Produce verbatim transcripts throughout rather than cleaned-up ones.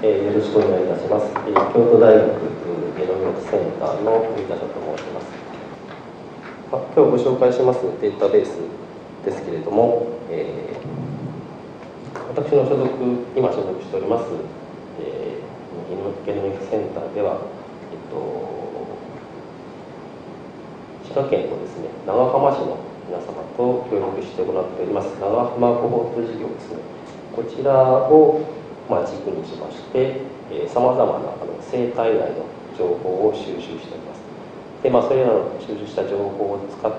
えー、よろしくお願いいたします。えー、京都大学ゲノム学センターの富田所と申します。まあ、今日ご紹介しますデータベースですけれども、えー、私の所属、今所属しております、えー、ゲノム学センターでは、えっと、滋賀県のですね、長浜市の皆様と協力して行っております長浜コホート事業ですね。こちらをまあ、軸にしまして、さまざまなあの生体内の情報を収集しております。で、まあ、それらの収集した情報を使って、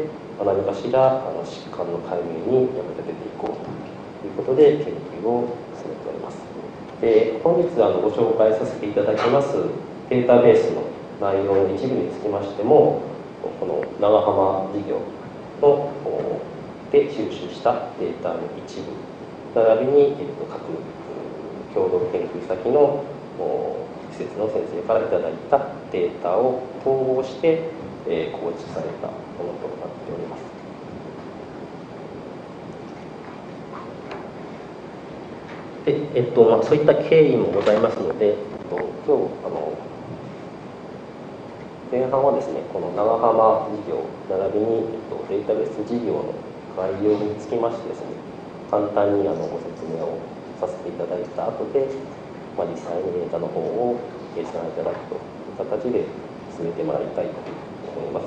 まあ、何かしらあの疾患の解明に役立てていこうということで研究を進めております。で、本日あのご紹介させていただきますデータベースの内容の一部につきましても、この長浜事業ので収集したデータの一部、並びに、えっと、各共同研究先の施設の先生からいただいたデータを統合して、えー、構築されたものとなっております。で、えっとまあ、そういった経緯もございますので、えっと、今日あの前半はですね、この長浜事業並びに、えっと、データベース事業の概要につきましてですね、簡単にあのご説明をさせていただいた後で、まあ、実際にデータの方を計算いただくという形で進めてまいりたいと思います。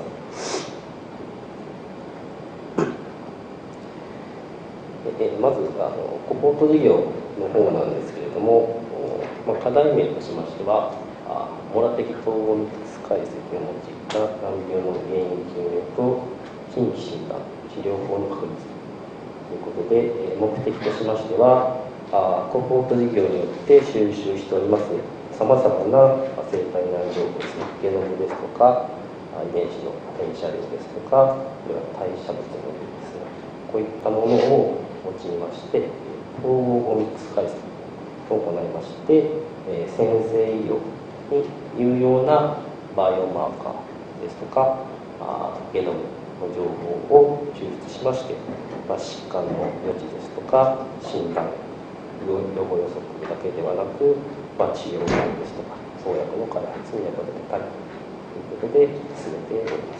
でまずあのコホート事業の方なんですけれども、まあ、課題名としましては網羅的統合ミックス解析を用いた難病の原因究明と新規診断治療法の確立ということで、目的としましてはコホート事業によって収集しておりますさまざまな生体内情報ですね、ゲノムですとか遺伝子の転写量ですとか、代謝物の量ですね、こういったものを用いまして統合ミックス解析を行いまして、えー、先生医療に有用なバイオマーカーですとかあゲノムの情報を抽出しまして、まあ、疾患の予知ですとか診断予後予測だけではなく、まあ、治療法ですとか創薬の開発に役立てたいということで進めております。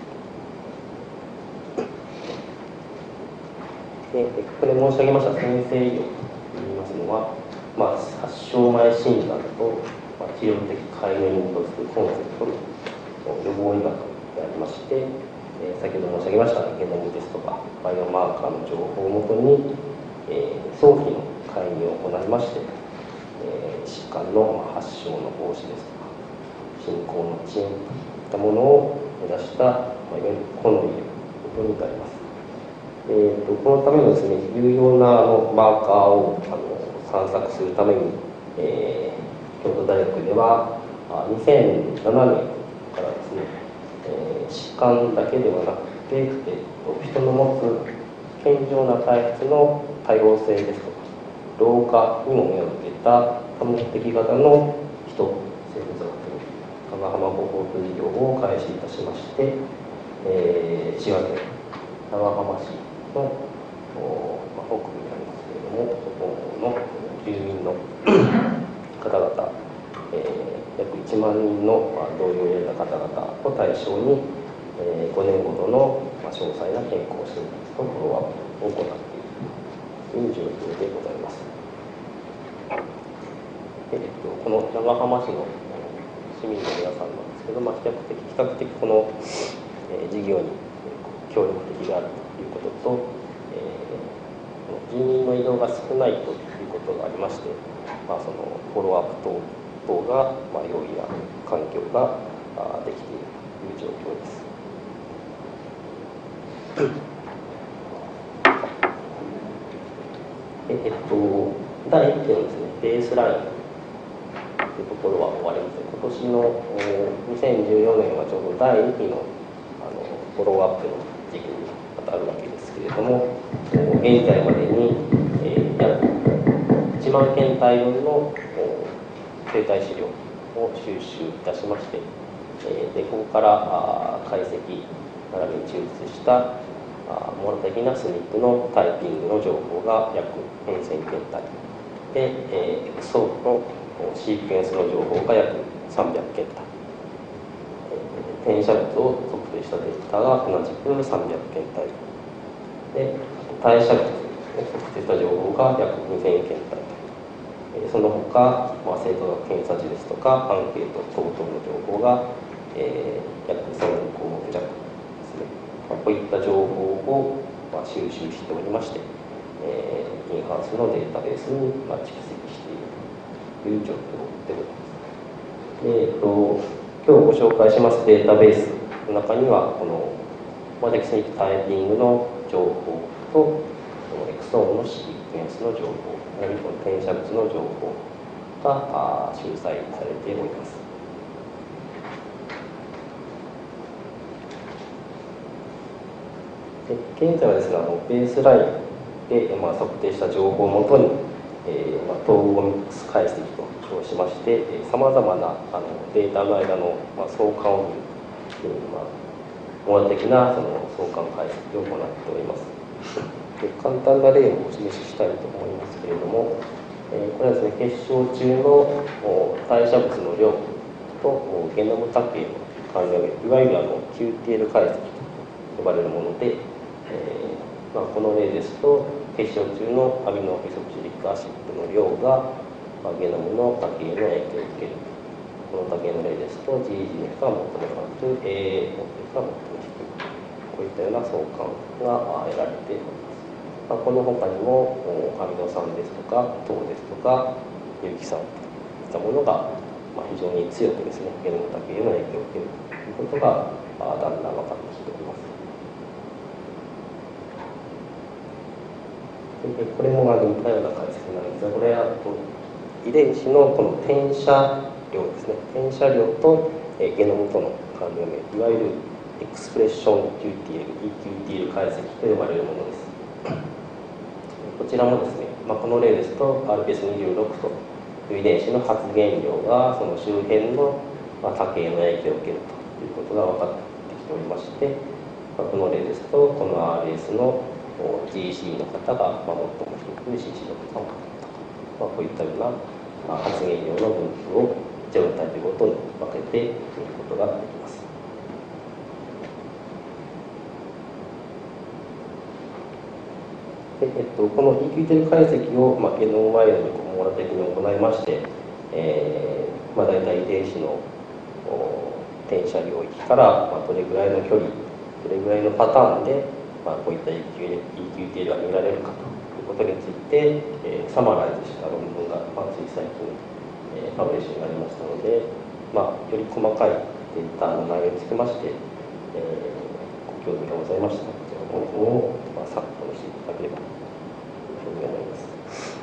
でここで申し上げました先生医療といいますのは、まあ、発症前診断と、まあ、治療的介入に基づくコンセプトの予防医学でありまして、えー、先ほど申し上げましたゲノムですとかバイオマーカーの情報をもとに、えー、早期の介入を行いまして、えー、疾患の発症の防止ですとか進行の遅延といったものを目指した、まあ、いわゆる個の医療とになります。えー、とこのためのですね、有用なあのマーカーをあの散策するために、えー、京都大学ではにせんななねんからですね、えー、疾患だけではなくて、えー、と人の持つ健常な体質の多様性ですとか老化にも目を向けた多目的型の人生物学長浜コホート事業を開始いたしまして、えー、滋賀県長浜市の、まあ、北部にありますけれども、そこの住民の方々、えー、約いちまんにんの、まあ、同意を得た方々を対象に、えー、ごねんごとの、まあ、詳細な健康診断とフォローアップを行っているという状況でございます。えー、っとこの長浜市の市民の皆さんなんですけど、まあ、比較的比較的この、えー、事業に協力的であるということと、えー、人員の移動が少ないということがありまして、まあ、そのフォローアップ等等が、まあ、容易な環境ができているという状況です。ええっと、だいいってんのですね、ベースラインというところは終わりません。今年のにせんじゅうよねんはちょうどだいにきのあのフォローアップの時期にあるわけですけれども、現在までに、えー、約いちまんけん単位分の生体資料を収集いたしまして、えー、でここから解析並びに抽出した網羅的なスニップのタイピングの情報が約せんけん単位で、えー、エクソームのシークエンスの情報が約さんびゃくけん体、えー、転写物を測定したデータが同じくさんびゃくけん体で、代謝物を測定した情報が約にせんけん体、えー、その他、まあ、生化学検査時ですとかアンケート等々の情報が、えー、約さんぜんこうもく弱ですね。まあ、こういった情報を、まあ、収集しておりまして、えー、インハウスのデータベースに、まあ、蓄積しているという状況でございます。で、えっと、今日ご紹介しますデータベースの中には、このマテキスニックタイピングの情報と、エクソームのシークエンスの情報、あるいはこの転写物の情報が集載されております。で、現在はですね、あのベースラインで、まあ、測定した情報をもとに、えーまあ、統合ミックス解析と称しまして、さまざまなあのデータの間の、まあ、相関を見る、まあ、網羅的なその相関解析を行っております。で、簡単な例をお示ししたいと思いますけれども、えー、これはですね、結晶中の代謝物の量とゲノム多形の関連を、いわゆるあの キューティーエル 解析と呼ばれるもので、えーまあ、この例ですと、結晶中のアミノフェソクシリックアシッドの量が、まあ、ゲノムの多形の影響を受ける。この多形の例ですと、ジージーエフ が最も高く、エーエーエフ が最も低い。こういったような相関が得られております。まあ、この他にも、アミノ酸ですとか、糖ですとか、有機酸といったものが、まあ、非常に強くですね、ゲノム多形への影響を受けるということが、だんだん分かってきております。でこれもまあ似たような解析なんですが、これは遺伝子のこの転写量ですね、転写量とゲノムとの関連名、いわゆるエクスプレッション キューティーエル、イーキューティーエル 解析と呼ばれるものです。こちらもですね、まあ、この例ですと アールピーエスにじゅうろく という遺伝子の発現量がその周辺の多形の影響を受けるということが分かってきておりまして、まあ、この例ですとこの アールエス の ジーシー の方が最も低く シーシー の方が高いと、まあ、こういったような発現量の分布を状態とごとに分けて見ることができます。でえっと、この イーキューティーエル 解析を、まあ、ゲノムワイヤーに網羅的に行いまして、えーまあ、大体遺伝子の転写領域から、まあ、どれぐらいの距離、どれぐらいのパターンで、まあ、こういった イーキューティーエル が見られるかということについて、えー、サマライズした論文が、まあ、つい最近、えー、パブリッシュになりましたので、まあ、より細かいデータの内容につきまして、えー、ご興味がございましたら、こちらの方を、まあ、参考にしていただければというふうに思います。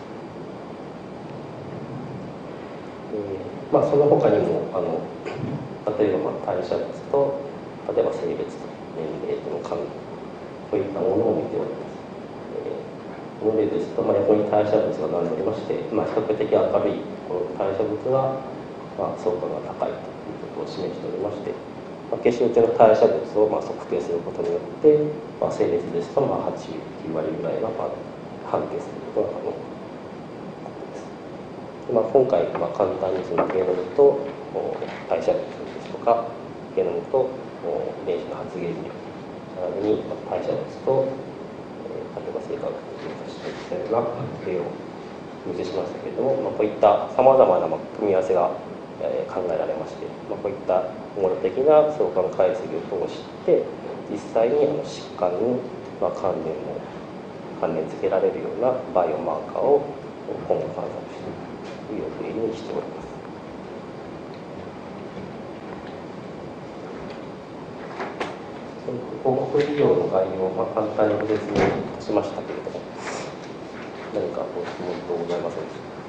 えーまあ、その他にもあの例えばまあ代謝物と例えば性別と年齢との関連、こういったものを見ております。えー、この例ですと、まあ、横に代謝物が並んでおりまして、まあ、比較的明るいこの代謝物は、まあ、相関が高いということを示しておりまして、まあ、結晶中の代謝物をまあ測定することによって、まあ、性別ですとまあはち、きゅうわりぐらいはまあ判定することが可能です。まあ、今回、まあ、簡単にそのゲノムと代謝物ですとか、ゲノムと遺伝子の発現量、並びに代謝物と、えー、例えば生化学に検査していったような例をお見せしましたけれども、まあ、こういったさまざまな組み合わせが、えー、考えられまして、まあ、こういった網羅的な相関解析を通して実際にあの疾患に、まあ、関連を関連付けられるようなバイオマーカーを今後観察していくという予定にしております。広告事業の概要を、まあ、簡単にご説明しましたけれども、何かご質問等ございませんでしょうか。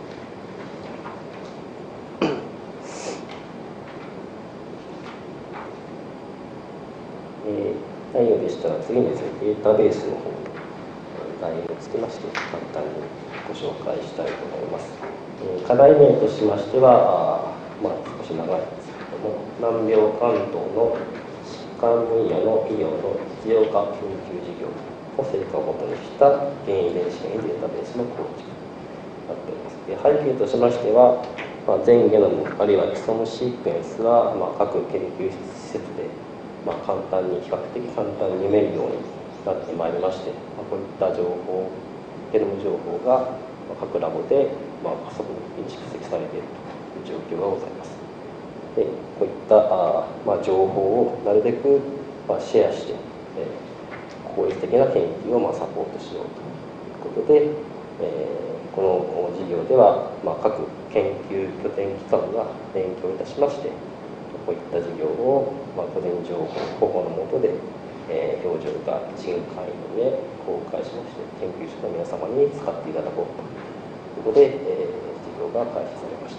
えー、内容でしたら次にですね、データベースの方に概要をつけまして簡単にご紹介したいと思います。えー、課題名としましては、あまあ、少し長いんですけれども、難病関東の疾患分野の医療の実用化研究事業を成果をもとにした原遺伝子変異データベースの構築、 っております。で背景としましては、まあ、全ゲノムあるいはキソムシークエンスは、まあ、各研究施設で、まあ、簡単に比較的簡単に読めるようになってまいりまして、まあ、こういった情報ゲノム情報が各ラボで、まあ、加速に蓄積されているという状況がございます。でこういったあ、まあ、情報をなるべく、まあ、シェアして、えー、効率的な研究を、まあ、サポートしようということで、えー、この事業では、まあ、各研究拠点機関が連携いたしまして、こういった事業を、まあ、個人情報保護の下で、えー、表情が人会の上公開しまして、研究者の皆様に使っていただこうということで、えー、事業が開始されました。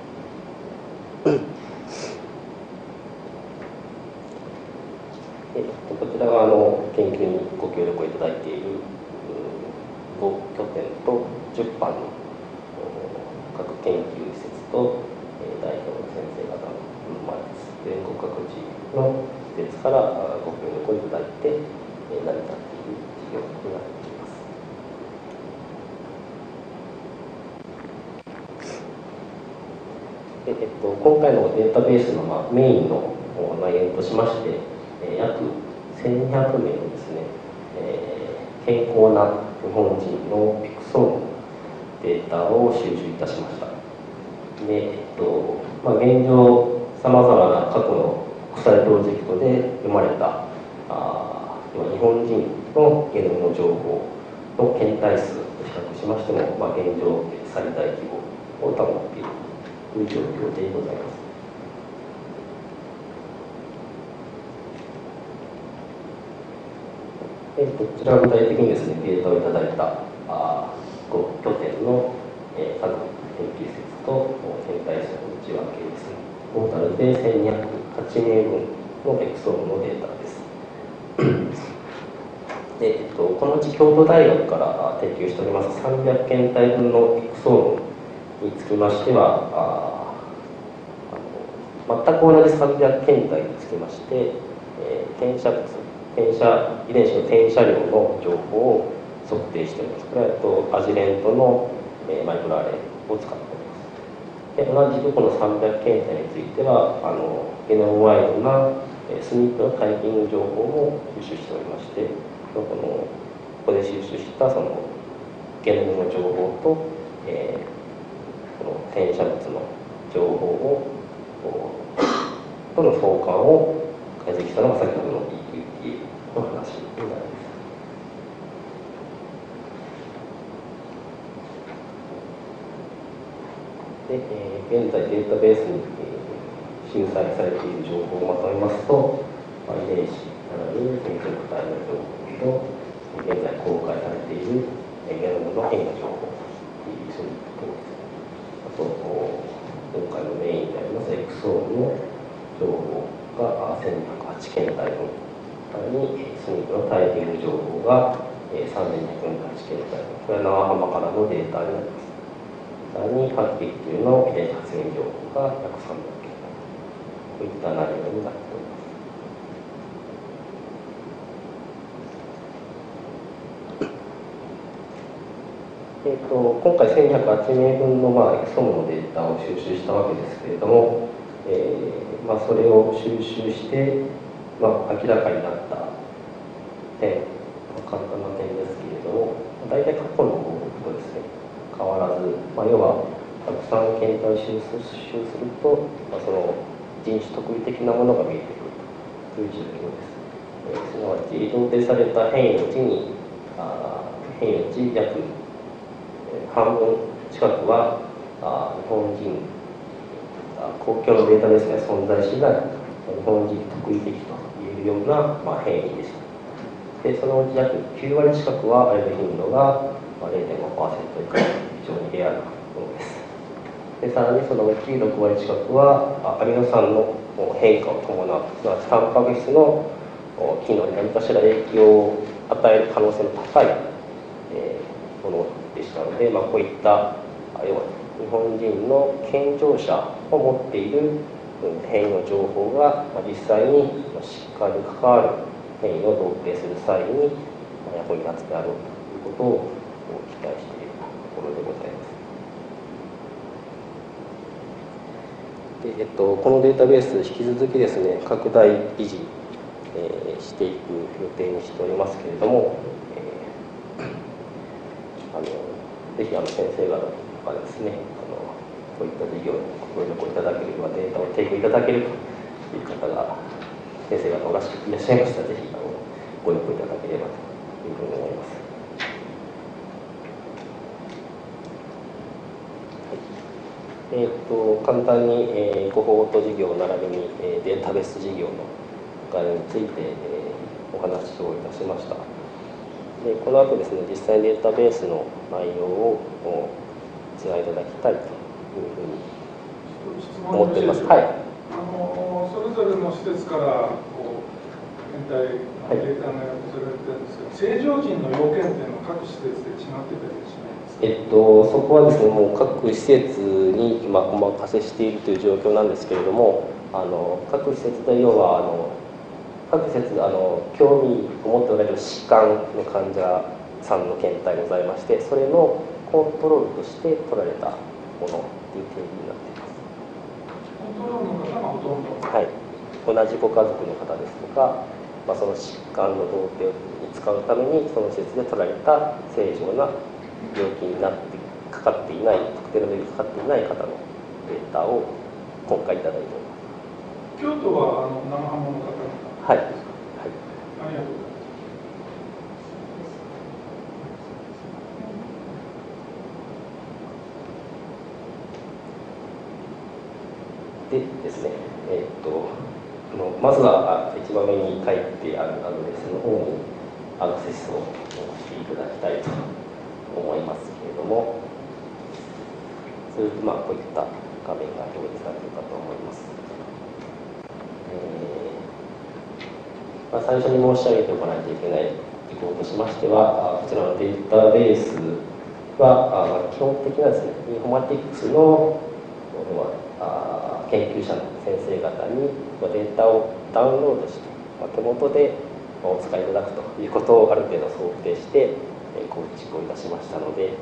えっと、こちらがあの研究にご協力をいただいているご拠点とじゅっ班の各研究施設と、えー、代表の先生方の、まあ、全国各地の施設からご協力をいただいて、えー、成り立っている事業になっています。でえっと、今回のデータベースの、まあ、メインの内容としまして、えー、約せんにひゃくめいのですね、えー、健康な日本人のピクソームのデータを収集いたしました。で、えっとまあ、現状さまざまな過去の国際プロジェクトで生まれたあ日本人のゲノムの情報の検体数と比較しましても、まあ、現状最大規模を保っているという状況でございます。えー、こちら具体的にですね、データをいただいたあご拠点の、えー、各研究施設と検体数の内訳ですね、トータルでせんにひゃくはちめいぶんのエクソームのデータです。でえっと、このうち京都大学から提供しておりますさんびゃくけんたいぶんのエクソームにつきましては、ああの全く同じさんびゃくけんたいにつきまして、えー、転写物転写遺伝子の転写量の情報を測定しております。これはとアジレントの、えー、マイクロアレイを使っております。で同じくこのさんびゃくけんたいについてはあのゲノムワイドなスニップのタイピング情報も収集しておりまして、このここで収集したそのゲノムの情報と、えー、この転写物の情報をとの相関を解析したのが先ほどの イーキューティー の話になります。で、えー、現在データベースに、えー、記載されている情報をまとめますと、まあ、遺伝子並びに染色体の情報と現在公開されているゲノムの変異の情報というそういうところです。あと今回のメインでありますエクソームの情報がせんにひゃくはちけんたいぶん、さらにスニップのタイピング情報がさんぜんにひゃくよんじゅうはちけんたいぶん、これは長浜からのデータになります。さらに白血球の遺伝子発現情報が約さんびゃくけんたい、こういった内容になっております。えー、と今回せんにひゃくはちめいぶんの、まあ、エクソームのデータを収集したわけですけれども、えーまあ、それを収集して、まあ、明らかになった点、まあ、簡単な点ですけれども、大体過去の報告とですね変わらず、まあ、要はたくさん検体を収集すると、まあ、その人種特異的なものが見えてくるという状況です。えー、すなわち同定された変異のうちにあ変異のうち約半分近くはあ日本人公共のデータベースには存在しない日本人特異的といえるような、まあ、変異でした。でそのうち約きゅうわり近くはある頻度が れいてんごパーセント 以下の非常にレアなものです。でさらにそのうちろくわり近くはアミノ酸の変化を伴う、すなわちタンパク質の機能に何かしら影響を与える可能性の高い、えー、ものでしたので、まあ、こういった要は日本人の健常者を持っている変異の情報が実際に疾患に関わる変異を同定する際に役に立つであろうということを期待しているところでございます。 で、えっと、このデータベース引き続きですね拡大維持、えー、していく予定にしておりますけれども、えー、あのぜひあの先生方とかですねあのこういった事業にご協力いただければデータを提供いただけるという方が先生方おらしいらっしゃいましたらぜひあのご協力いただければというふうに思います。えー、と簡単に、えー、コホート事業並びに、えー、データベース事業の概要について、えー、お話をいたしました。でこの後ですね実際にデータベースの内容をご覧いただきたいというふうに思っております。はい、 あのそれぞれの施設からこう検体のデータが寄せられてるんですけど、正常人の要件っていうのは各施設で違ってたりしないですか？ えっと、そこはですねもう各施設に今お任せしているという状況なんですけれども、あの各施設で要はあの各施設あの興味を持っておられる疾患の患者さんの検体ございまして、それのコントロールとして取られたものという定義になっています。 コントロールの方がほとんど、 はい、同じご家族の方ですとか、まあ、その疾患の同定に使うためにその施設で取られた正常な病気になってかかっていない特定の病気にかかっていない方のデータを今回いただいております。 京都はあの生ハモの方々ですか？ はい、はい、 ありがとうございます。 でですね、えー、っとまずは一番上に書いてあるアドレスの方にアクセスをしていただきたいと思いますけれども、ずっとまあこういった画面が表示されるかと思います。えーまあ、最初に申し上げておかないといけない事項としましては、こちらのデータベースは基本的なですね、インフォマティクスの研究者の先生方にデータをダウンロードして手元でお使いいただくということをある程度想定して構築をいたしましたので、え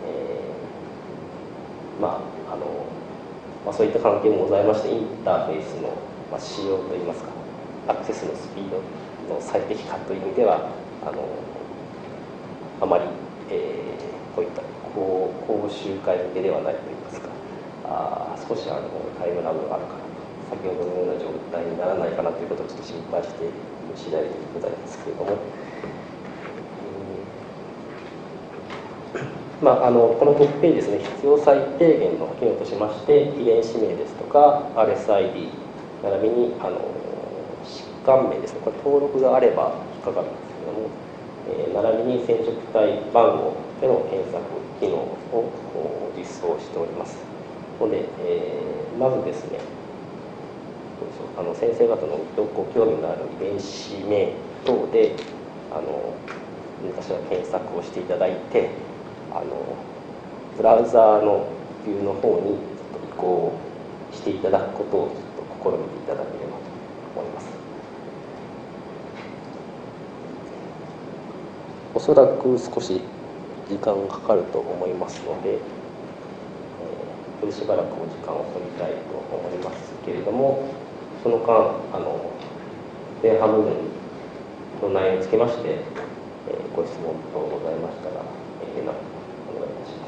ー、まああの、まあ、そういった関係もございまして、インターフェースの仕様といいますかアクセスのスピードの最適化という意味ではあのあまり、えー、こういった講習会向けではないといいますか、あ少しあのタイムラグがあるかなと、先ほどのような状態にならないかなということをちょっと心配している次第でございますけれども、まあ、あのこのトップページですね、必要最低限の機能としまして、遺伝子名ですとか アールエスアイディー 並びにあの疾患名ですね、これ登録があれば引っかかるんですけれども、えー、並びに染色体番号での検索機能を実装しておりますので、えー、まずですね、あの先生方のご興味のある遺伝子名等であの何かしら検索をしていただいて、あのブラウザーのビューの方に移行していただくことをちょっと試みていただければと思います。おそらく少し時間がかかると思いますので、えー、しばらくお時間を取りたいと思いますけれども、その間あの前半部分の内容につきまして、えー、ご質問等ございましたら、えー、なお願いいたします。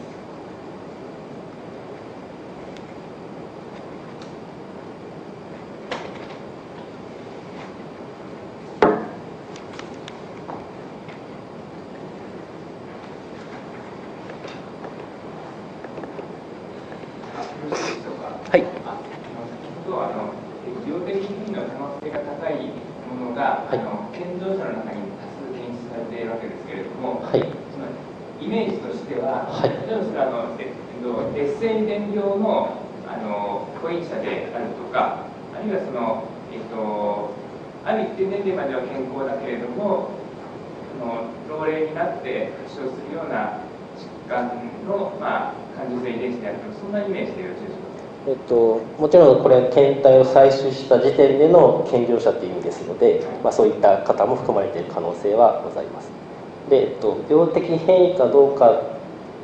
はい。 先ほどあの病的変異の可能性が高いものが、はい、あの健常者の中に多数検出されているわけですけれども、はい、そのイメージとしては、はい、例えばそれあの、えっと、劣性遺伝病のあの保育者であるとか、あるいはその、えっと、ある一定年齢までは健康だけれども、あの老齢になって発症するような疾患の、まあ、感受性遺伝子であるとか、そんなイメージでよろしいでしょうか。 えっと、もちろんこれ検体を採取した時点での健常者という意味ですので、まあ、そういった方も含まれている可能性はございます。で、えっと、病的変異かどうか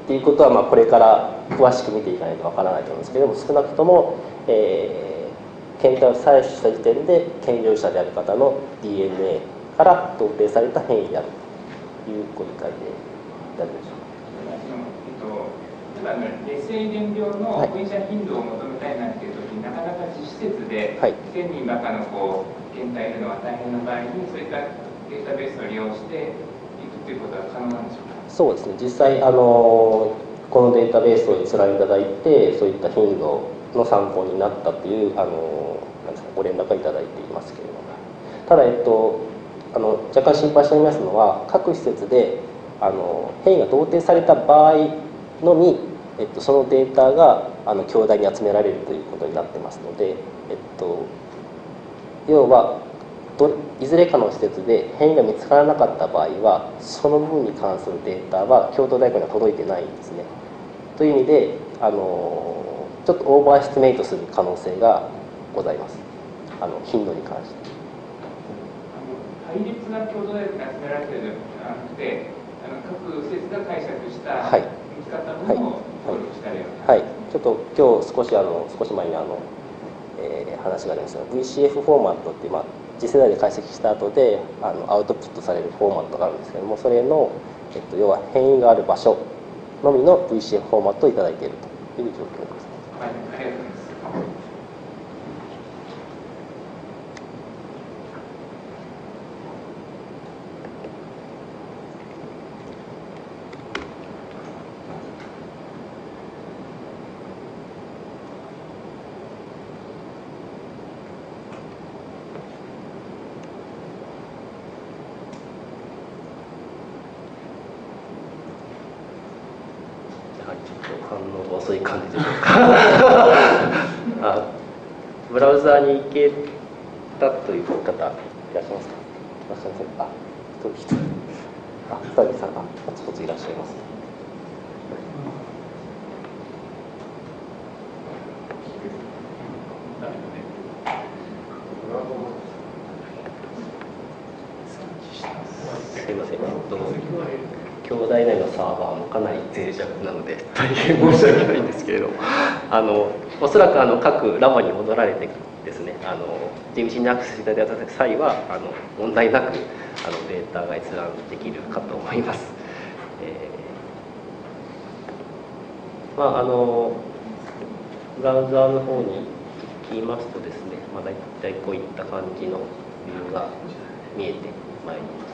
っていうことは、まあ、これから詳しく見ていかないとわからないと思うんですけども、少なくとも、えー、検体を採取した時点で健常者である方の ディーエヌエー から同定された変異であるというご理解で大丈夫でしょうか。 例えば劣性遺伝病の分社頻度を求めたいなんていう時に、なかなか実施設でせんにんばかのこう検体いるのは大変な場合に、そういったデータベースを利用していくということは可能なんでしょうか。 そうですね、実際あのこのデータベースを閲覧いただいて、そういった頻度の参考になったというあのなんですかご連絡をいただいていますけれども、ただ、えっと、あの若干心配しておりますのは、各施設であの変異が同定された場合のみ、えっと、そのデータがあの京大に集められるということになってますので、えっと、要はどいずれかの施設で変異が見つからなかった場合は、その部分に関するデータは京都大学には届いてないんですね。という意味であのちょっとオーバーエスティメイトする可能性がございます、あの頻度に関して。 対立が京都大学に集められているのではなくて、あの各施設が解釈した、はい、見つかったものを登録したり、 はいはい、ちょっと今日少しあの少し前にあの、えー、話がありましたが ブイシーエフ フォーマットって、まあ、次世代で解析した後であのアウトプットされるフォーマットがあるんですけども、それの、えっと、要は変異がある場所のみの ブイシーエフ フォーマットをいただいているという状況です。 はい、ありがとうございます。 反応が遅い感じでしょうかあ、ブラウザーに行けたという方いらっしゃいますか。いらっしゃいませんか。あ、一人一人あ、二人さんがポツポツいらっしゃいます、ね。すいません、京大内のサーバーもかなり脆弱なので大変申し訳ないんですけれども、あのおそらくあの各ラボに戻られてですね、あの地道にアクセスいただいた際はあの問題なくあのデータが閲覧できるかと思います。えー、まああのブラウザーの方に行きますとですね、まあ、大体こういった感じのビューが見えてまいります。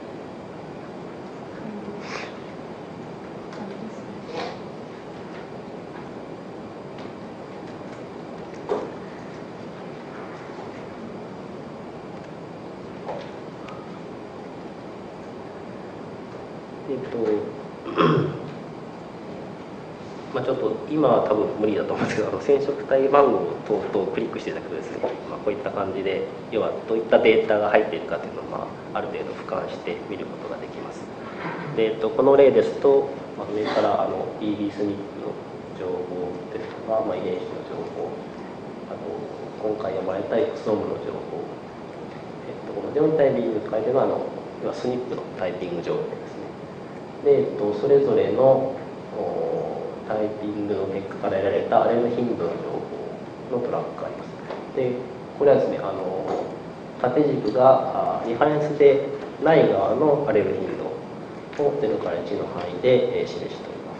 えっとまあ、ちょっと今は多分無理だと思うんですけど、あの染色体番号等々をクリックしていただくとですね、まあ、こういった感じで要はどういったデータが入っているかというのを、まあ、ある程度俯瞰して見ることができます。で、えっと、この例ですと、まあ、上からあの ビービー スニップの情報ですとか、まあ、遺伝子の情報、あと今回読まれたエクソームの情報、えっと、このジョンタイピングと書いてるのはあの要はスニップのタイピング情報ですね。で、えっと、それぞれのタイピングの結果から得られたアレル頻度の情報のトラックがあります。で、これはですね、あの縦軸がリファレンスでない側のアレル頻度をゼロからいちの範囲で、えー、示しております。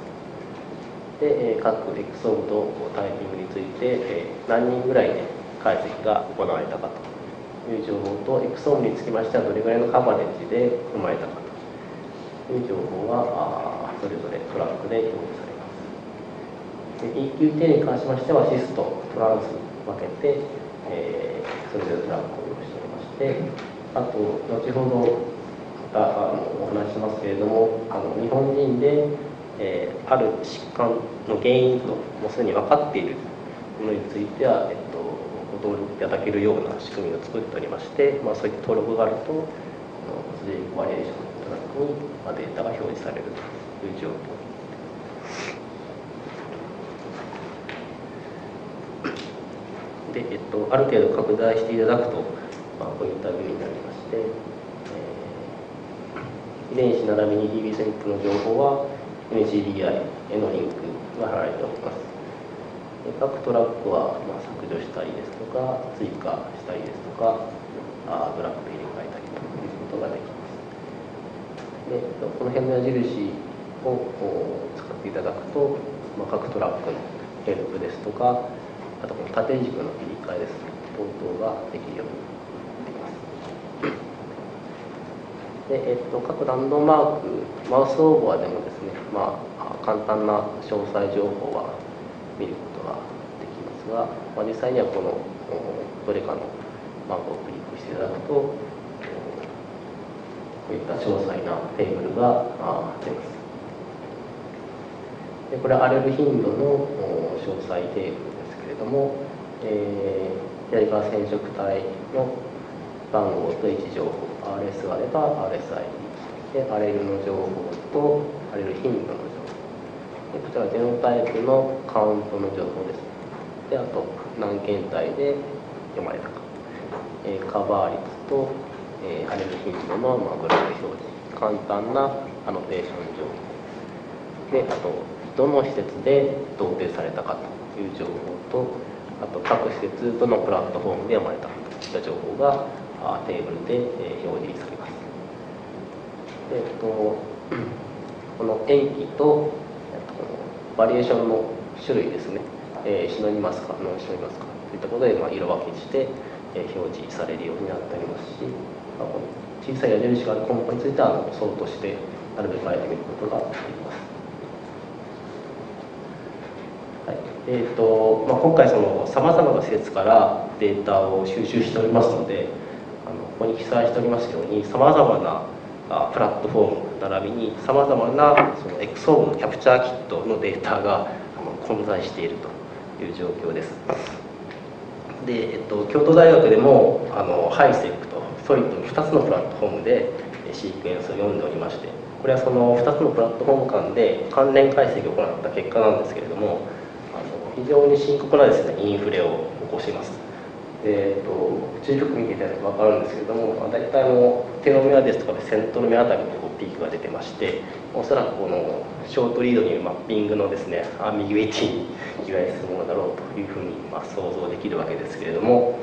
で、えー、各エクソームとタイピングについて、えー、何人ぐらいで解析が行われたかという情報と、エクソームにつきましてはどれぐらいのカバレッジで生まれたかという情報はそれぞれトラックで表示されます。イーキューティー に関しましてはシスとトランス分けて、えー、それぞれトラックを用意しておりまして、あと後ほどまたあのお話ししますけれども、あの日本人で、えー、ある疾患の原因ともうすでに分かっているものについては、えっと、ご登録いただけるような仕組みを作っておりまして、まあ、そういった登録があるとスジェニックバリエーションのトラックにデータが表示されるという状況。で、えっと、ある程度拡大していただくと、まあ、こういったビューになりまして、えー、遺伝子並びに ビービー スニップの情報は、 エムシーディーアイ へのリンクが貼られております。で各トラックは、まあ、削除したりですとか、追加したりですとか、あグラフ入れ替えたりということができます。でこの辺の矢印を使っていただくと、まあ、各トラックのヘルプですとか、あとこの縦軸の切り替えですね、等々ができるようになっています。で、えっと、各ランドマーク、マウスオーバーでもですね、まあ、簡単な詳細情報は見ることができますが、まあ、実際にはこのどれかのマークをクリックしていただくと、こういった詳細なテーブルが出ます。でこれは荒れる頻度の詳細テーブルですけれども、えー、左側染色体の番号と位置情報、アールエス があれば アールエスアイディー、でアレルの情報とアレル頻度の情報、でこちらジェノタイプのカウントの情報です。であと何検体で読まれたか、えー、カバー率と、えー、アレル頻度の、まあ、グラフ表示、簡単なアノテーション情報で、あとどの施設で同定されたかという情報と、あと各施設どのプラットフォームで読まれたかといった情報がテーブルで表示されます。で、えっと、この塩基とバリエーションの種類ですね、えー、シノニマスかノンシノニマスかといったことで、まあ、色分けして、えー、表示されるようになっておりますし、まあ、この小さい矢印がある項目についてはソートしてなるべく変えてみることができます。はいえーとまあ、今回さまざまな施設からデータを収集しておりますので、あのここに記載しておりますようにさまざまなあプラットフォーム並びにさまざまなそのエクソームのキャプチャーキットのデータがあの混在しているという状況です。で、えっと、京都大学でもあのハイセックとソリッドのふたつのプラットフォームでシークエンスを読んでおりまして、これはそのふたつのプラットフォーム間で関連解析を行った結果なんですけれども、あの非常に深刻なですねインフレを起こします。で、えっと、注意力見ていただくと分かるんですけれども、大体もうテロメアですとかでセントロメアあたりにこうピークが出てまして、おそらくこのショートリードによるマッピングのですねアンビギュイティに由来するものだろうというふうにまあ想像できるわけですけれども、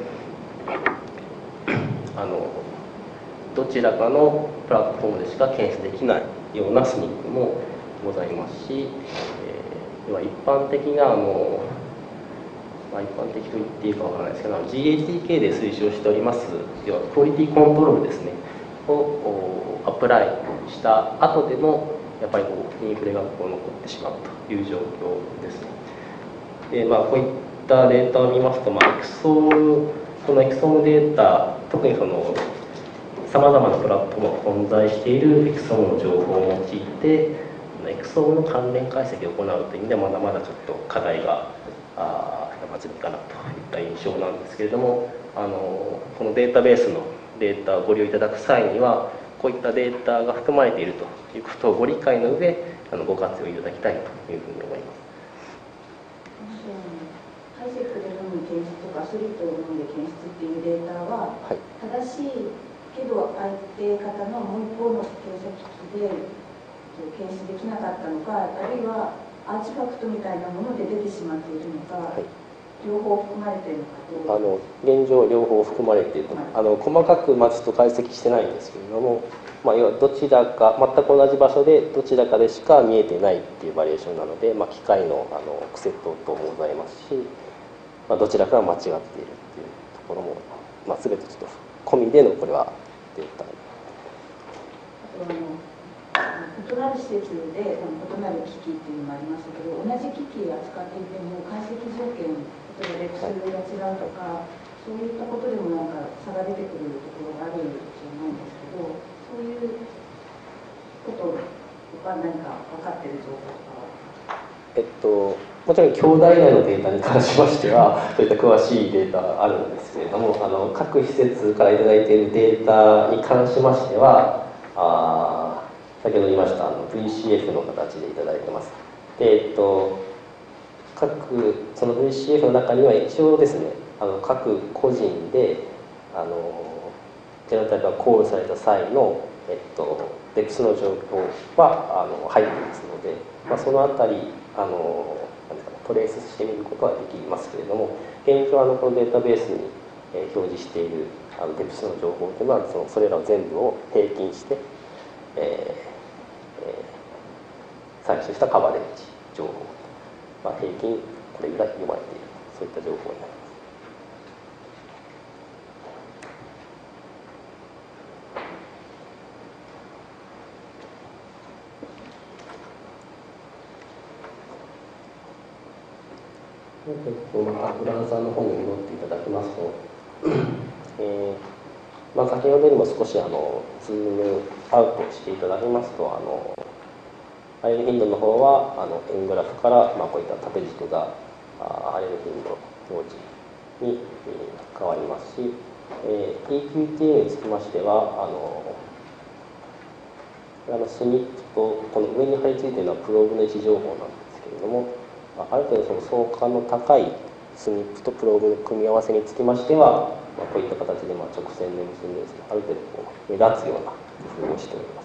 あのどちらかのプラットフォームでしか検出できないようなスニックもございますし、えー、では一般的なあの、まあ、一般的と言っていいかわからないですけど ジーエイチティーケー で推奨しております要はクオリティコントロールですねをアプライした後でもやっぱりこうインフレがこう残ってしまうという状況です。で、まあ、こういったデータを見ますと、まあ、エクソームこのエクソームデータ、特にそのさまざまなプラットフォームが混在しているエクソームの情報を用いてエクソームの関連解析を行うという意味ではまだまだちょっと課題が山積みかなといった印象なんですけれども、あのこのデータベースのデータをご利用いただく際にはこういったデータが含まれているということをご理解の上あのご活用いただきたいというふうに思います。 ハイセックで飲む検出とかソリッドを飲んで検出っていうデータは、はい、正しいけど相手方のもう一方の検査機器で検出できなかったのか、あるいはアーチファクトみたいなもので出てしまっているのか、はい、両方含まれているのかどうか。あの現状両方含まれていると、はい、あの細かくまずと解析してないんですけれども、まあ、要はどちらか全く同じ場所でどちらかでしか見えてないっていうバリエーションなので、まあ、機械のあの癖等々もございますし、まあ、どちらかが間違っているっていうところも、まあ、全てちょっと込みでのこれはデータ。 異なる施設で異なる機器っていうのもありましたけど、同じ機器を扱っていても解析条件、例えばレクスが違うとか、そういったことでもなんか差が出てくるところがあるじゃないんですけど、そういうことは何か分かっている情報とかは。 えっともちろん兄弟内のデータに関しましてはそういった詳しいデータがあるんですけれども、あの各施設から頂いているデータに関しましてはあ先ほど言いましたあの ブイシーエフ の形でいただいてます。で、えっと、各その ブイシーエフ の中には一応ですね、あの各個人であのジェノタイプがコールされた際の、えっと、 デプスの情報はあの入っていますので、まあ、そのあたりあのなんですかね、トレースしてみることはできますけれども、現状あのこのデータベースに、えー、表示しているあのデプスの情報というのはそのそれらを全部を平均して、えーえー、採取したカバレッジ情報、まあ、平均これぐらい読まれている、そういった情報になります。えっと、またブラウザの方に戻っていただきますと、えーまあ、先ほどよりも少しあのズームアウトしていただきますと、あのアレル頻度の方はあの円グラフから、まあ、こういった縦軸があアレル頻度表示に、えー、変わりますし、えー、イーキューティーエム につきましてはあのあのスニップとこの上に貼り付いているのはプローブの位置情報なんですけれども、ある程度その相関の高いスニップとプローブの組み合わせにつきましては、まあ、こういった形でまあ直線で結んでですね、ある程度こう目立つような工夫をしております。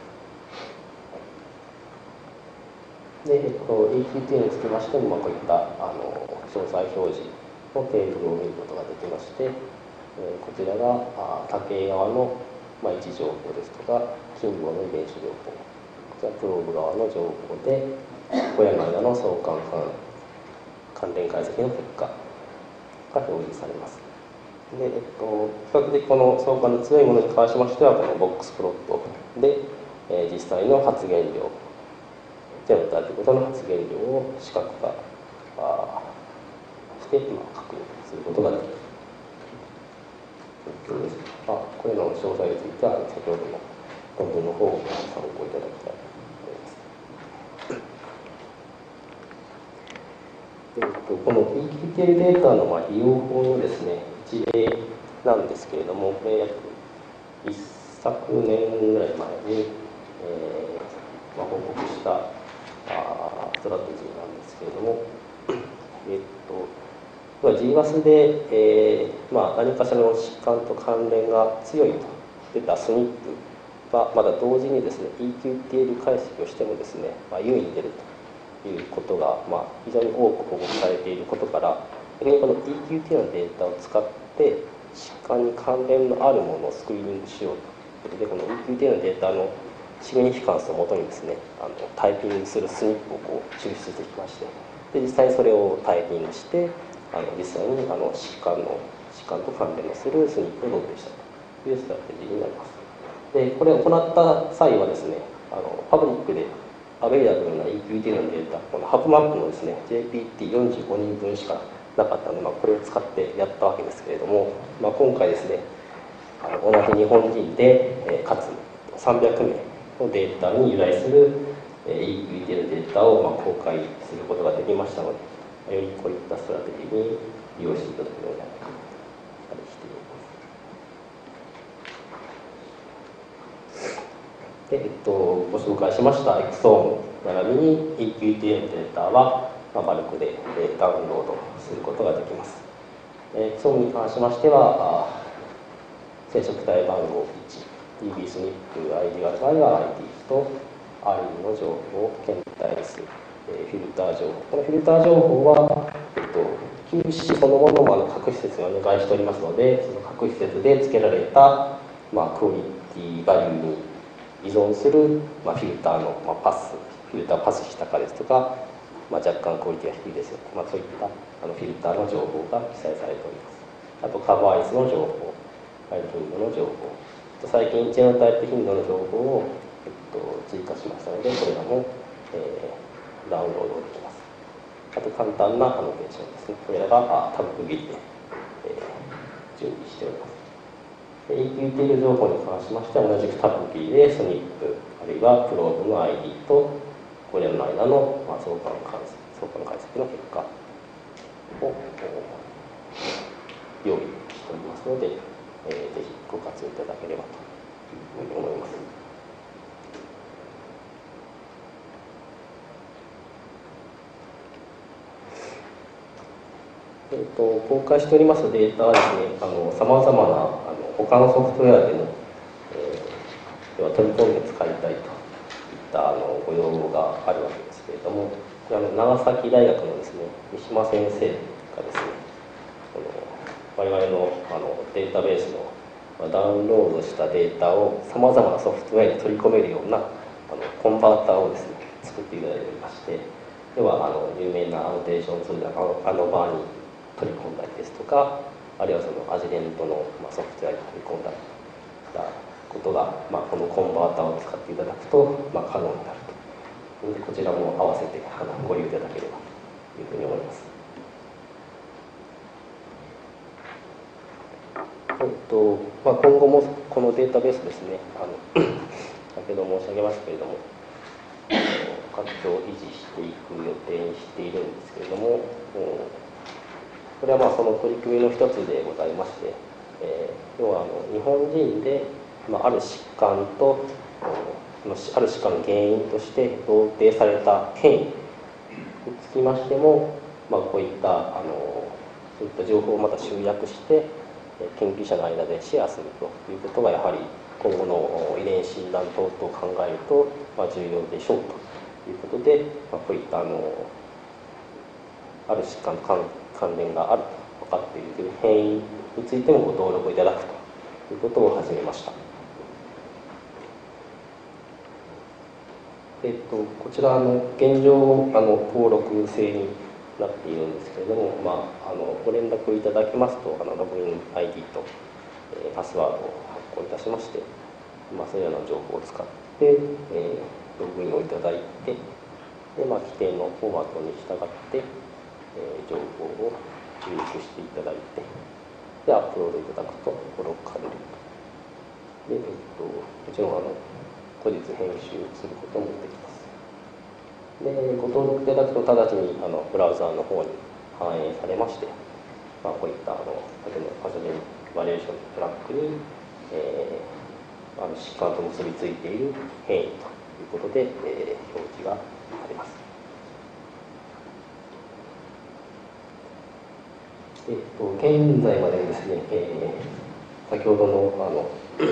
で、えっと、イーキューティー につきましても、まあ、こういったあの詳細表示のテーブルを見ることができまして、えー、こちらがあ竹側の、まあ、位置情報ですとか、近傍の遺伝子情報、こちらプローブ側の情報で、小屋の間の相関関連解析の結果が表示されます。で、えっと、比較的この相関の強いものに関しましては、このボックスプロットで、えー、実際の発現量、ゼロとあることの発現量を視覚化して、まあ、確認することができる状況です。まあ、これの詳細については、先ほどの論文の方を参考いただきたい。えっと、この イーキューティー データのまあ利用法のですね、一例なんですけれども、これ約一昨年ぐらい前に、えーまあ、報告したあストラテジーなんですけれども、えっと、ジーワス で、えーまあ、何かしらの疾患と関連が強いと出たスニップはまだ同時にですね、イーキューティーエル 解析をしてもですね、まあ、優位に出るということが、まあ、非常に多く報告されていることから、逆にこの イーキューティー のデータを使って疾患に関連のあるものをスクリーニングしようということで、この イーキューティー のデータのシグニフィカンスをもとにですね、あのタイピングするスニップをこう抽出してきまして、で実際にそれをタイピングしてあの実際にあの疾患の疾患と関連のするスニップを同定したというストラテジーになります。でこれを行った際はですね、あのパブリックでアベイラブルな イーキューティー のデータ、このハブマップのですね ジェーピーティーよんじゅうご 人分しかなかったので、まあ、これを使ってやったわけですけれども、まあ、今回ですね、あの同じ日本人で、えー、かつさんびゃくめいのデータに由来する、えー、イーキューティー のデータを、まあ、公開することができましたので、よりこういったストラテジーに利用していただけるようになるかとしています。でえっと、ご紹介しましたエクソーム並びに イーキューティーエル のデータは、まあ、バルクでダウンロードすることができます。エクソームに関しましては、染色体番号いち、ティービー スニップ アイディー がある場合は アイディー と アールイー の情報、検体数、フィルター情報。このフィルター情報は、えっと、キューシー そのものもあの各施設にお願いしておりますので、その各施設で付けられた、まあ、クオリティバリューに依存する、まあ、フィルターの、まあ、パス、フィルターをパスしたかですとか、まあ、若干クオリティが低いですよ、まあ、そういったあのフィルターの情報が記載されております。あとカバーアイスの情報、アイ頻度の情報、最近ジェノタイプ頻度の情報を、えっと、追加しましたので、これらも、えー、ダウンロードできます。あと簡単なアノテーションですね、これらがタブ区切りで、えー、準備しております。イーキューティーエル 情報に関しましては、同じくタブキーでスニップ、あるいはプローブの アイディー とこれらの間の、まあ、相関解析、相関解析の結果を用意しておりますので、えー、ぜひご活用いただければというふうに思います。えー、と公開しておりますデータはですね、さまざまなあの他のソフトウェアでも、えー、では店舗で使いたいといったあのご要望があるわけですけれども、これあの長崎大学のですね三島先生がですね、この我々のあのデータベースのダウンロードしたデータをさまざまなソフトウェアに取り込めるようなあのコンバーターをですね作っていただいておりまして、ではあの有名なアノテーションツールあのあのバーに取り込んだりですとか、あるいはそのアジレントの、まあ、ソフトウェアに取り込んだりしたことが、まあ、このコンバーターを使っていただくと、まあ、可能になると。でこちらも合わせてあのご利用いただければというふうに思います。えっとまあ、今後もこのデータベースですね、あの先ほど申し上げましたけれども、活動を維持していく予定にしているんですけれども、これはまあその取り組みの一つでございまして、えー、要はあの日本人で、まあ、ある疾患とある疾患の原因として同定された変異につきましても、まあ、こういったあのそういった情報をまた集約して研究者の間でシェアするということがやはり今後の遺伝診断等々を考えると、まあ、重要でしょうということで、まあ、こういったあのある疾患と関関連があると分かっているという変異についてもご登録いただくということを始めました。えっと、こちらの現状あの登録制になっているんですけれども、まあ、あのご連絡いただきますとあのログイン アイディー と、えー、パスワードを発行いたしまして、まあ、そういうような情報を使って、えー、ログインをいただいて、で、まあ、規定のフォーマットに従って、えー、情報を入力していただいて、でアップロードいただくと登録されると。で、えっと、もちろんあの後日編集することもできます。で、ご登録いただくと直ちにあのブラウザーの方に反映されまして、まあ、こういったあの先ほどのパソジェンバリエーショントラックに、えー、あの疾患と結びついている変異ということで、えー、表示があります。えっと、現在までにですね、えー、先ほどのあの、え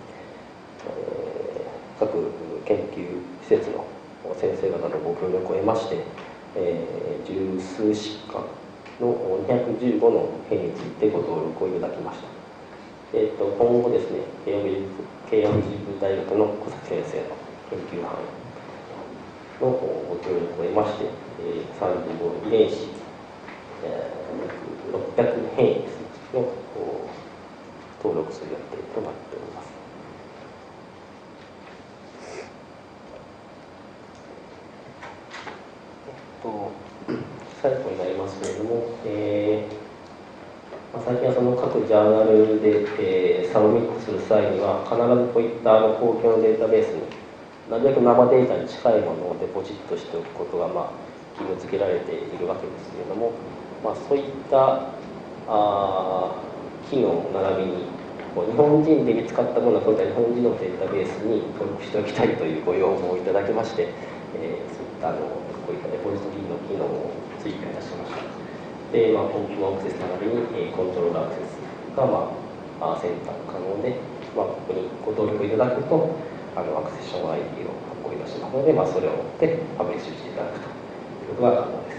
ー、各研究施設の先生方のご協力を得まして、えー、十数疾患のにひゃくじゅうごの変異についてご登録をいただきました。えー、と今後ですね、慶應義塾大学の小崎先生の研究班のご協力を得まして、えー、さんじゅうご遺伝子、えー、ろっぴゃく変異の登録する予定となっております。最後になりますけれども、えーまあ、最近はその各ジャーナルで、えー、サブミットする際には必ずこういったあの公共のデータベースになるべく生データに近いものをデポジットしておくことが、まあ、義務付けられているわけですけれども、まあ、そういったあ機能並びに日本人で見つかったものはこういった日本人のデータベースに登録しておきたいというご要望をいただきまして、えー、そういったあのこういったレポジトリの機能を追加いたしました。で、まあ、コンピューアクセス並びに、えー、コントロールアクセスが、まあ、選択可能で、まあ、ここにご登録いただくと、あのアクセッション アイディー を発行いたしますので、まあ、それを持ってパブリッシュしていただくということが可能です。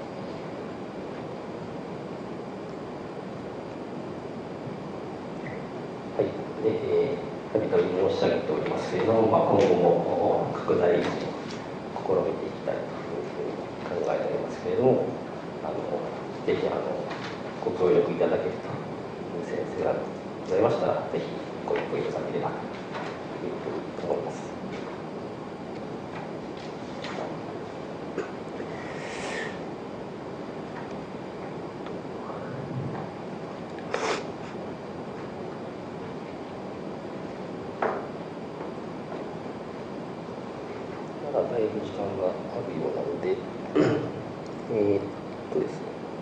はい。で、えー、先ほど申し上げておりますけれども、まあ、今後も拡大を試みていきたいというふうに考えておりますけれども、あのぜひあのご協力いただけるという先生がございましたら、ぜひご一報いただければというふうに思います。まだだいぶ時間があるようなので、えーっとですね、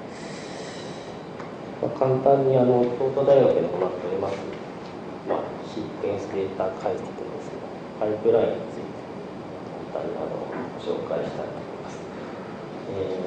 まあ、簡単にあの京都大学で行っております、まあ、シークエンスデータ解析のですね、パイプラインについて簡単にあのご紹介したいと思います。え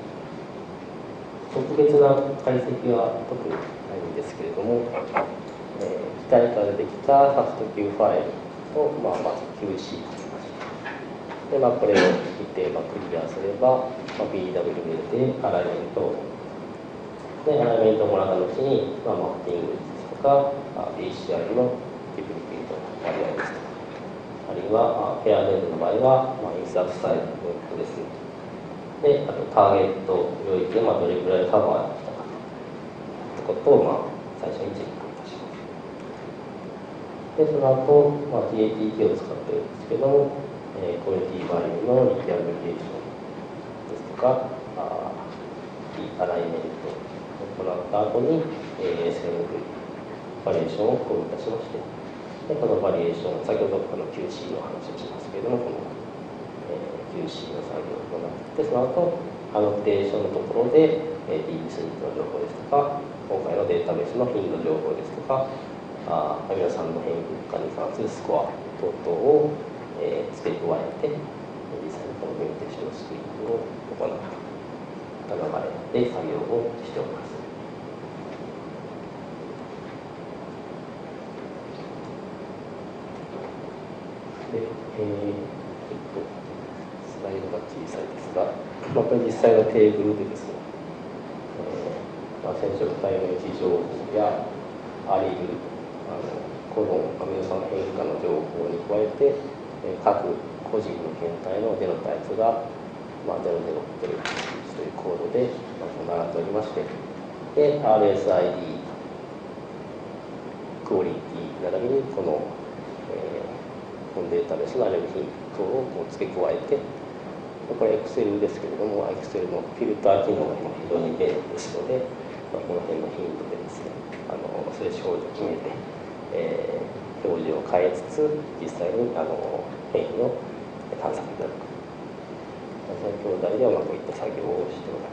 ー、特別な解析は特にないんですけれども、 えー、機体から出てきたファスト Q ファイルを、まあ、まず キューシー としまして、で、まあ、これを見て、まあ、クリアすれば、まあ、ビーダブリュー でアライメントをで、アライメントをもらった後に、まあ、マッピングですとか、ピーシーアール のデュプリケートの割合ですとか、あるいは、ペアレンズの場合は、まあ、インサートサイズの分布ですね。で、あとターゲット領域で、まあ、どれくらいカバーしたかということを、まあ、最初にチェックいたします。で、その後、まあ、ティーエーティーケー を使ってるんですけども、えー、クオリティバリューのリキャブリケーションですとか、あアライメントを行った後に、えー、セルフバリエーションをコールいたしまして、でこのバリエーション、先ほどあの キューシー の話をしますけれども、この、えー、キューシー の作業を行って、その後、アノテーションのところで、えー、ディービースニットの情報ですとか、今回のデータベースの頻度情報ですとか、あアミノ酸の変異化に関するスコア等々を、えー、付け加えて、実際にこのコミュニケーションのスクリーンを行う流れで作業をしております。で、えー、ちょっとスライドが小さいですが、まあ、これ実際のテーブルでですね、えーまあ、染色体の位置情報やアリル、あのコロン、アミノ酸変化の情報に加えて、えー、各個人の検体のゼノタイプが、まあ、ゼロゼロゼロいちというコードで、まあ、並んでおりまして、で、アールエスアイディー、クオリティ並びにこの、えー、このデータベースのアレルギー等をこう付け加えて、これ Excel ですけれども、Excel のフィルター機能が非常に便利ですので、まあ、この辺の頻度でですね、あのスレッシュホールドを決めて、えー、表示を変えつつ、実際にあの変異を探索いただく。最兄弟ではまあこういった作業をしております。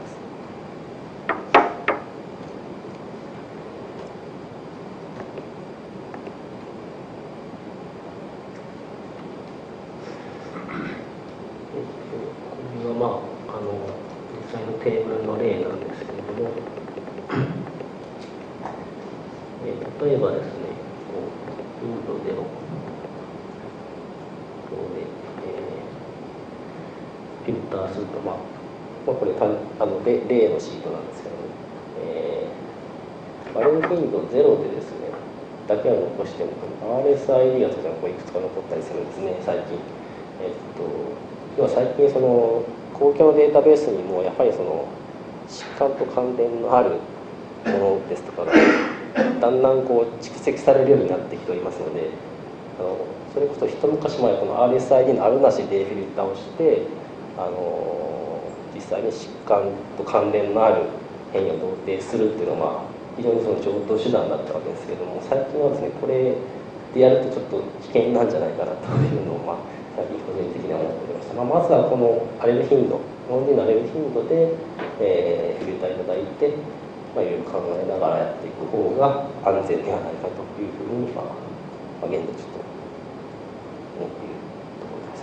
これはまあ、あの実際のテーブルの例なんですけれども、え例えばですね、こうインドでのフィルターすると、まあ、まあ、これあの例のシートなんですけども、えー、バレル頻度ゼロでですね、だけは残しても、アールエスアイディー がこういくつか残ったりするんですね、最近。えっと、要は最近、その公共のデータベースにも、やはりその疾患と関連のあるものですとかが、だんだんこう蓄積されるようになってきておりますので、あのそれこそ一昔前、この アールエスアイディー のあるなしでフィルターをして、あの実際に疾患と関連のある変異を同定するっていうのは、まあ、非常にその常套手段だったわけですけれども、最近はですね、これでやるとちょっと危険なんじゃないかなというのを、まあ、最近個人的には思っておりました。まあ、まずはこのアレル頻度、日本人のアレル頻度で、えー、フィルターいただいて、まあ、いろいろ考えながらやっていく方が安全ではないかというふうに、まあ、まあ、現在ちょっと思っているところです。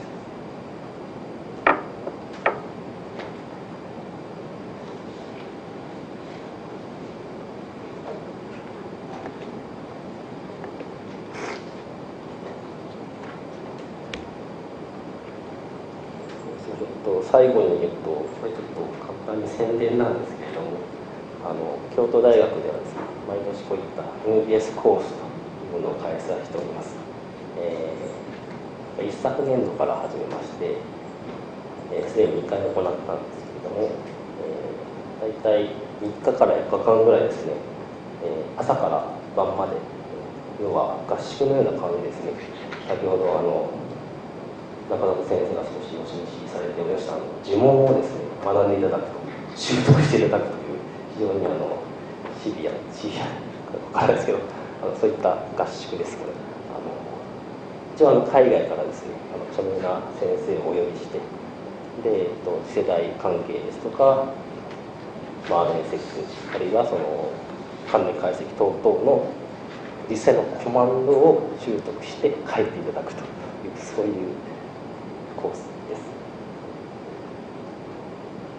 最後に言うと、これちょっと簡単に宣伝なんですけれども、あの京都大学ではですね、毎年こういった エヌビーエス コースというものを開催しております。えー、一昨年度から始めまして、すでににかい行ったんですけれども、えー、大体みっかからよっかかんぐらいですね、えー、朝から晩まで、要は合宿のような感じですね。先ほどあの中田先生が少しお示しされておりました呪文をですね、学んでいただくと、習得していただくという、非常にあのシビア、シビアか分からないですけど、あのそういった合宿ですけど、あの一応あの海外からですね、あの著名な先生をお呼びして、で、えっと、世代関係ですとか、まあ、アールエヌエスエックス、あるいはその関連解析等々の実際のコマンドを習得して書いていただくという、そういうコースです。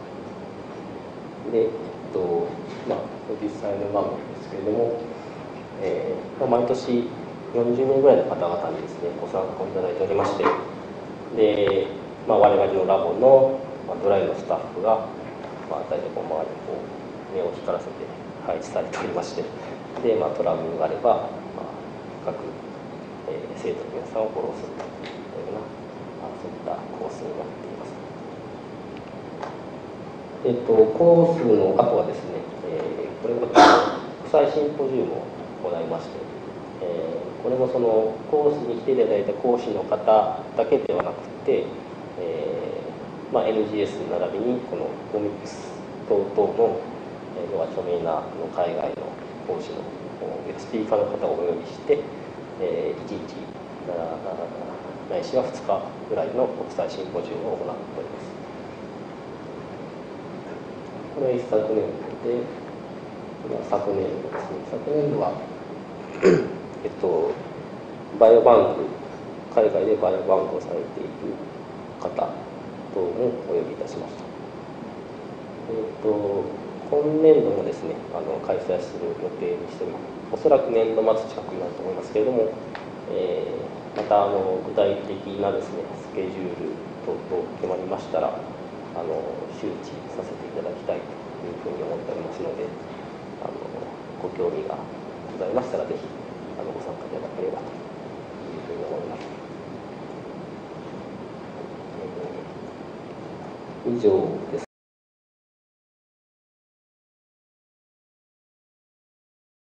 で、えっと、まあ、実際の画面ですけれども、 えーまあ、毎年よんじゅうめいぐらいの方々にですねご参加をいただいておりまして、で、まあ、我々のラボの、まあ、ドライのスタッフが、まあ、大体こう周りにこう目を光らせて配置されておりまして、で、まあ、トラブルがあれば、まあ、各、えー、生徒の皆さんをフォローするというような、まあ、そういったコースになっています。えっと、コースの後はですね、えー、これは国際シンポジウムを行いまして、えー、これもそのコースに来ていただいた講師の方だけではなくて、えーまあ、エヌジーエス 並びにこのコミックス等々の、えー、要は著名な海外の講師のスピーカーの方をお呼びして、えー、いちにちないしはふつかぐらいの国際シンポジウムを行っております。これは一昨年度で、これは昨年度ですね。昨年度は、えっと、バイオバンク、海外でバイオバンクをされている方等もお呼びいたしました。えっと、今年度もですね、あの開催する予定にしております。おそらく年度末近くになると思いますけれども、えー、またあの具体的なですね、スケジュール等々決まりましたら、あの周知させていただきたいというふうに思っておりますので、あのご興味がございましたらぜひあのご参加いただければというふうに思います。えー、以上です。